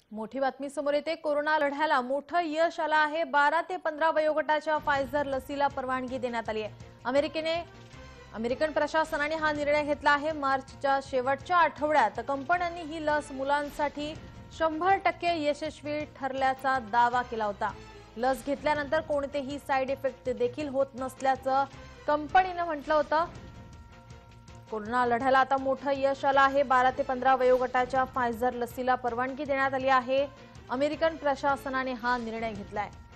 मोठी बातमी समोर येते। कोरोना लढ्याला मोठं यश आलं आहे। 12 ते 15 वयोगटाच्या फायझर लसीला परवानगी देण्यात आली आहे। अमेरिकन प्रशासनाने हा निर्णय घेतला आहे। मार्चच्या शेवटच्या आठवड्यात कंपन्यांनी ही लस मुलांसाठी 100% यशस्वी ठरल्याचा दावा केला होता। लस घेतल्यानंतर कोणतेही साइड इफेक्ट देखील होत नसल्याचं कंपनीने म्हटलं होतं। कोरोना लढ्याला आता मोठं यश आलं आहे। 12 ते 15 वयोगटाच्या फायझर लसीला परवानगी देण्यात आली आहे। अमेरिकन प्रशासनाने हा निर्णय घेतलाय।